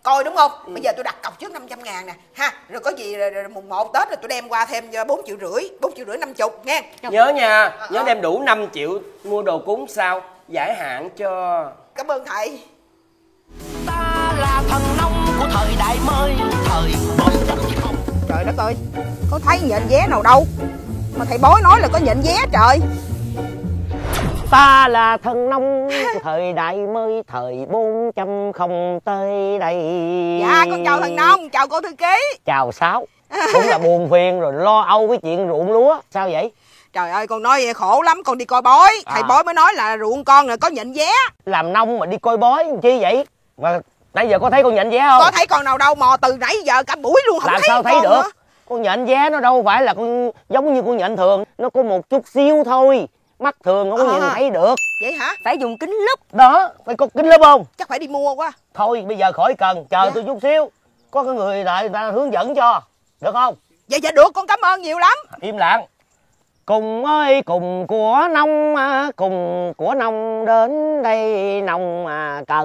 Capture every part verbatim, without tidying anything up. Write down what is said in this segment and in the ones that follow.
coi đúng không? Ừ. Bây giờ tôi đặt cọc trước năm trăm ngàn nè ha, rồi có gì rồi, rồi mùng một Tết rồi tôi đem qua thêm bốn triệu rưỡi, bốn triệu rưỡi năm chục nghe. Nhớ nha, à, nhớ à. đem đủ năm triệu mua đồ cúng sao giải hạn cho. Cảm ơn thầy. Ta là thần nông của thời đại mới, thời bốn chấm không. Trời đất ơi, có thấy nhện vé nào đâu mà thầy bói nói là có nhện vé trời. Ta là thần nông của thời đại mới, thời bốn chấm không tới đây. Dạ con chào thần nông, chào cô thư ký. Chào Sáu. Cũng là buồn phiền rồi lo âu cái chuyện ruộng lúa. Sao vậy? Trời ơi con nói vậy khổ lắm, con đi coi bói à. Thầy bói mới nói là ruộng con là có nhện vé. Làm nông mà đi coi bói làm chi vậy? Mà nãy giờ có thấy con nhện vé không? Có thấy con nào đâu, mò từ nãy giờ cả buổi luôn không làm thấy. Sao thấy được nữa. Con nhện vé nó đâu phải là con giống như con nhện thường, nó có một chút xíu thôi, mắt thường không có à. nhìn thấy được. Vậy hả? Phải dùng kính lúp. Đó, phải có kính lúp không? Chắc phải đi mua quá. Thôi bây giờ khỏi cần, chờ dạ. tôi chút xíu, có cái người lại người ta hướng dẫn cho, được không? Dạ dạ được, con cảm ơn nhiều lắm. Im lặng. Cùng ơi cùng của nông, cùng của nông đến đây nông mà cần.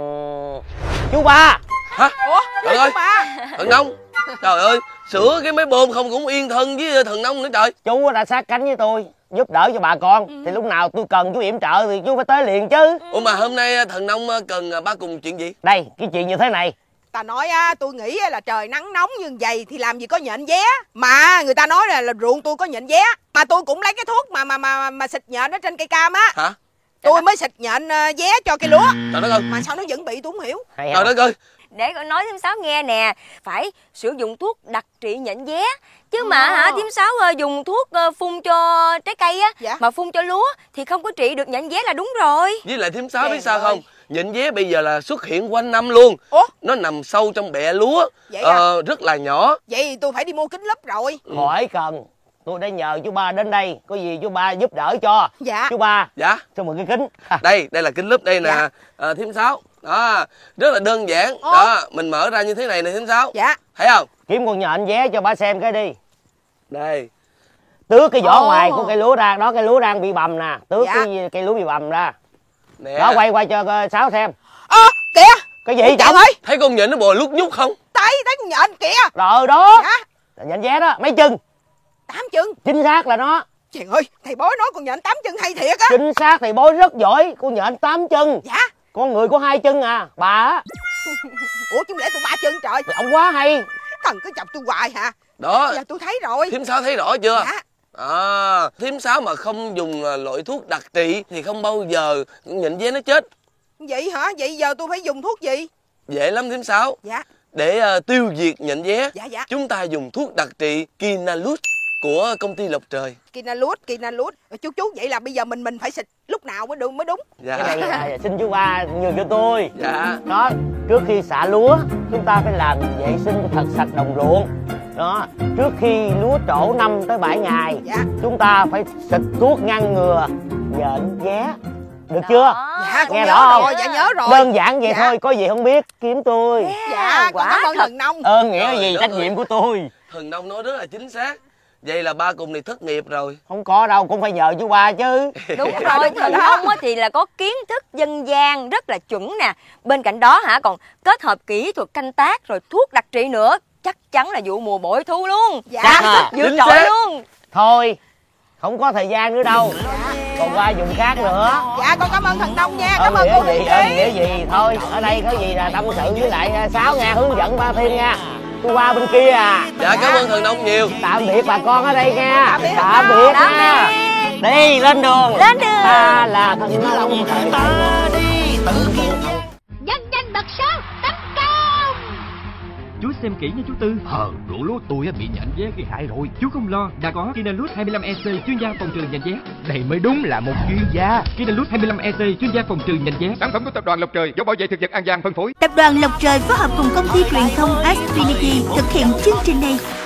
Chú ba. Hả? Ủa? Trời ơi, thần nông. Trời ơi, sửa cái máy bơm không cũng yên thân với thần nông nữa trời. Chú đã sát cánh với tôi, giúp đỡ cho bà con. Ừ. Thì lúc nào tôi cần chú yểm trợ thì chú phải tới liền chứ. Ủa mà hôm nay thần nông cần ba cùng chuyện gì? Đây, cái chuyện như thế này. Ta nói á, tôi nghĩ là trời nắng nóng như vậy thì làm gì có nhện vé. Mà người ta nói là, là ruộng tôi có nhện vé. Mà tôi cũng lấy cái thuốc mà mà mà mà xịt nhện ở trên cây cam á. Hả? Tôi mới xịt nhện vé cho cây lúa. Trời đất ơi. Mà sao nó vẫn bị tôi không hiểu. Trời đất ơi. Để con nói thím Sáu nghe nè, phải sử dụng thuốc đặc trị nhện vé. Chứ mà hả thím Sáu dùng thuốc phun cho trái cây á, dạ. mà phun cho lúa thì không có trị được nhện vé là đúng rồi. Với lại thím Sáu biết sao không? Nhện vé bây giờ là xuất hiện quanh năm luôn. Ủa? Nó nằm sâu trong bẹ lúa. Vậy ờ, à? Rất là nhỏ. Vậy thì tôi phải đi mua kính lúp rồi. Khỏi cần. Tôi đã nhờ chú ba đến đây, có gì chú ba giúp đỡ cho. Dạ. Chú ba. Dạ. Cho mượn cái kính. Đây, đây là kính lúp đây nè. Dạ. À, thím Sáu. Đó, rất là đơn giản. Ủa? Đó, mình mở ra như thế này nè thím Sáu. Dạ. Thấy không? Kiếm con nhện vé cho bà xem cái đi. Đây. Tước cái vỏ Ồ. ngoài của cây lúa ra, đó cây lúa đang bị bầm nè, tước dạ. cái cây lúa bị bầm ra. Nè. Đó quay qua cho Sáu xem. Ơ, à, kìa. Cái gì chồng? Thấy con nhện nó bò lúc nhúc không? Thấy, thấy con nhện kìa. Rồi đó. Dạ. Nhện vé đó, mấy chân? Tám chân. Chính xác là nó. Trời ơi, thầy bói nói con nhện tám chân hay thiệt á. Chính xác, thầy bói rất giỏi, con nhện tám chân. Dạ. Con người có hai chân à, bà á. Ủa chứ lẽ tôi ba chân trời. Ông quá hay. Thần cứ chọc tôi hoài hả? Đó. Giờ tôi thấy rồi. Thím Sáu thấy rõ chưa? Dạ. À, thím Sáu mà không dùng loại thuốc đặc trị thì không bao giờ nhện vé nó chết. Vậy hả? Vậy giờ tôi phải dùng thuốc gì? Dễ lắm thím Sáu. Dạ. Để uh, tiêu diệt nhện vé, dạ, dạ. chúng ta dùng thuốc đặc trị Kinalus của công ty Lộc Trời. Kinalus, Kinalus. Chú chú vậy là bây giờ mình mình phải xịt lúc nào mới đúng mới đúng. Dạ. Cái này là xin chú ba nhường cho tôi. Dạ. Đó, trước khi xạ lúa chúng ta phải làm vệ sinh thật sạch đồng ruộng. Đó, trước khi lúa trổ năm tới bảy ngày, dạ. chúng ta phải xịt thuốc ngăn ngừa nhện vé. Được đó. chưa? Dạ, nghe rõ rõ rồi, dạ nhớ rồi. Đơn giản vậy dạ. thôi, có gì không biết kiếm tôi. Dạ, dạ con cảm ơn thần nông. Ơn nghĩa gì, trách nhiệm của tôi. Thần nông nói rất là chính xác. Vậy là ba cùng này thất nghiệp rồi. Không có đâu, cũng phải nhờ chú ba chứ. Đúng rồi, thần nông thì là có kiến thức dân gian rất là chuẩn nè. Bên cạnh đó hả còn kết hợp kỹ thuật canh tác rồi thuốc đặc trị nữa. Chắc chắn là vụ mùa bội thu luôn. Dạ, à, vượt trội luôn. Thôi, không có thời gian nữa đâu. Còn qua dùng khác nữa. Dạ, con cảm ơn thần nông nha. Cảm ơn cô gì, ơn nghĩa gì. Thôi, ở đây có gì là tâm sự với lại Sáu nha, hướng dẫn ba Thiên nha. Tôi qua bên kia à. Dạ, cảm ơn thần nông nhiều. Tạm biệt bà con ở đây nha. Tạm biệt nha. Đi, lên đường. Lên đường. Ta là thần nông. Ta đi tự Dân danh bậc sáu tấn công. Chú xem kỹ nha chú Tư. Ờ, ruộng lúa tôi bị nhện vé gây hại rồi. Chú không lo, đã có Kinalus hai mươi lăm E C chuyên gia phòng trừ nhện vé. Đây mới đúng là một chuyên gia. Kinalus hai mươi lăm E C chuyên gia phòng trừ nhện vé. Sản phẩm của tập đoàn Lộc Trời do Bảo vệ thực vật An Giang phân phối. Tập đoàn Lộc Trời phối hợp cùng công ty truyền thông Xfinity thực hiện chương trình này.